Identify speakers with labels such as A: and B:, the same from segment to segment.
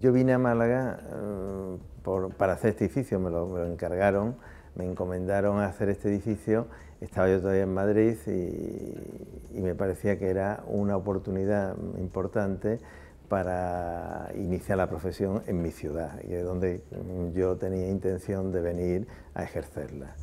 A: Yo vine a Málaga para hacer este edificio, me lo encargaron, me encomendaron a hacer este edificio, estaba yo todavía en Madrid y me parecía que era una oportunidad importante para iniciar la profesión en mi ciudad, y es donde yo tenía intención de venir a ejercerla.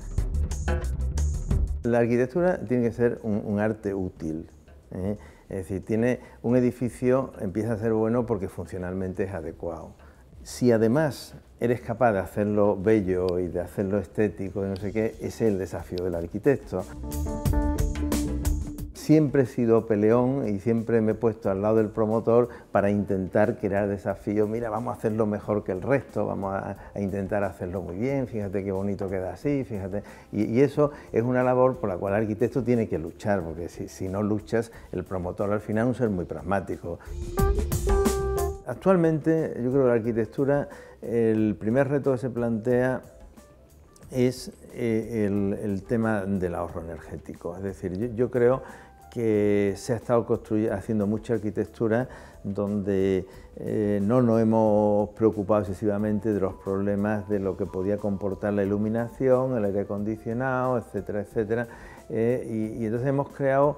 A: La arquitectura tiene que ser un arte útil, ¿eh? Es decir, tiene un edificio, empieza a ser bueno porque funcionalmente es adecuado. Si además eres capaz de hacerlo bello y de hacerlo estético y no sé qué, ese es el desafío del arquitecto. Siempre he sido peleón y siempre me he puesto al lado del promotor para intentar crear desafíos. Mira, vamos a hacerlo mejor que el resto, vamos a intentar hacerlo muy bien, fíjate qué bonito queda así, fíjate. Y eso es una labor por la cual el arquitecto tiene que luchar, porque si no luchas, el promotor al final es un ser muy pragmático. Actualmente, yo creo que la arquitectura, el primer reto que se plantea es el tema del ahorro energético. Es decir, yo creo que se ha estado haciendo mucha arquitectura donde no nos hemos preocupado excesivamente de los problemas de lo que podía comportar la iluminación, el aire acondicionado, etcétera, etcétera. Y entonces hemos creado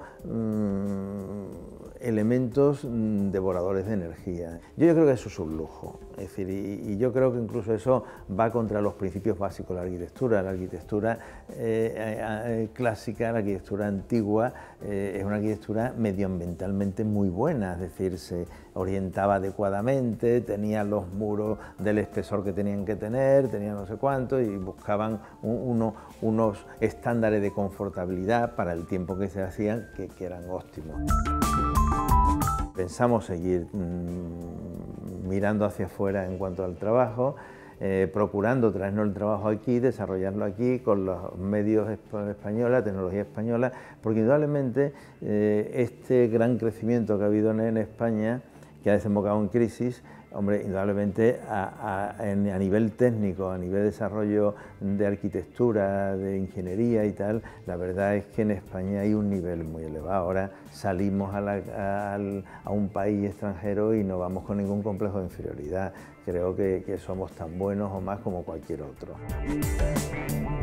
A: elementos devoradores de energía. Yo creo que eso es un lujo, es decir, y yo creo que incluso eso va contra los principios básicos de la arquitectura clásica, la arquitectura antigua, es una arquitectura medioambientalmente muy buena, es decir, se orientaba adecuadamente, tenía los muros del espesor que tenían que tener, tenía no sé cuánto, y buscaban unos estándares de confortabilidad para el tiempo que se hacían que eran óptimos. Pensamos seguir mirando hacia afuera en cuanto al trabajo, procurando traernos el trabajo aquí, desarrollarlo aquí con los medios españoles, la tecnología española, porque indudablemente este gran crecimiento que ha habido en España, que ha desembocado en crisis, hombre, indudablemente a nivel técnico, a nivel de desarrollo de arquitectura, de ingeniería y tal, la verdad es que en España hay un nivel muy elevado. Ahora salimos a un país extranjero y no vamos con ningún complejo de inferioridad. Creo que somos tan buenos o más como cualquier otro.